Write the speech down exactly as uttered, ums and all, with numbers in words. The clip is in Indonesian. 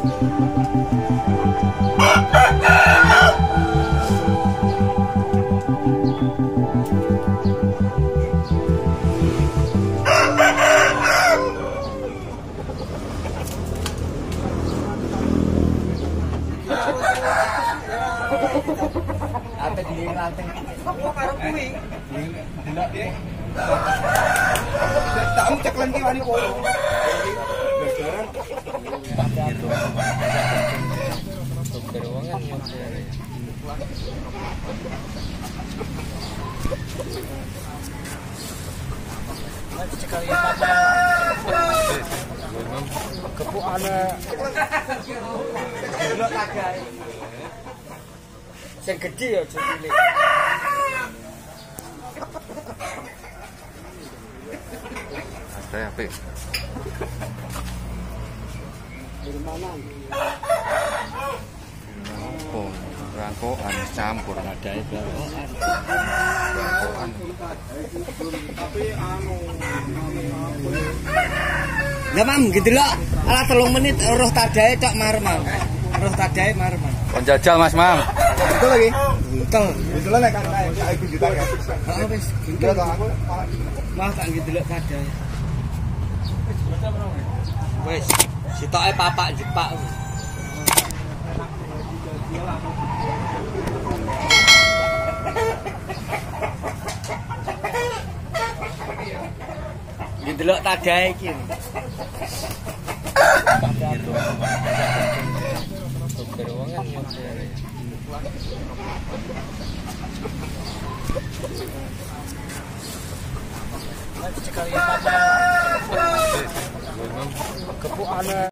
Apa di lantai? Kamu karo kuwi. Delok piye? Tahu cek lagi wani kono. Beruangan yang saya. Mati sekali apa? Kepu ana. Delok tagae. Sing gede ya aja cilik. Ada apik. Di mana? Oh, rangkokan campur ada itu. Rangkokan. Tapi anu Lah mam gitu lho. Ala telung menit roh tadae tok marem. Roh tadae marem. Penjajal Mas Mam. itu lagi. Buntel. Itu lah nek kan aku juta kan. Heeh wis Enggak tahu aku mah tak gitu lho tadae. Wis sitoke papak jepak. Gitu lho tadae iki. beruangan yang saya. Mati sekali apa? Kepu ana